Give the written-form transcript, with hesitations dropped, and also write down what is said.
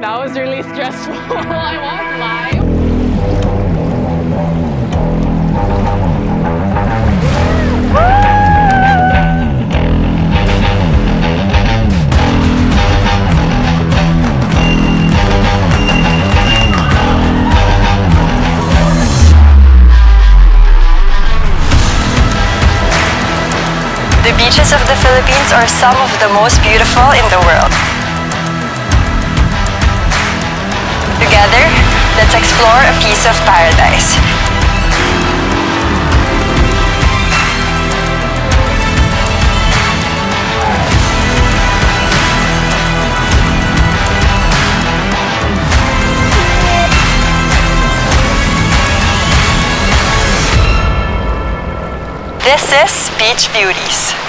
That was really stressful. I won't lie. The beaches of the Philippines are some of the most beautiful in the world. Together, let's explore a piece of paradise. This is Beach Beauties.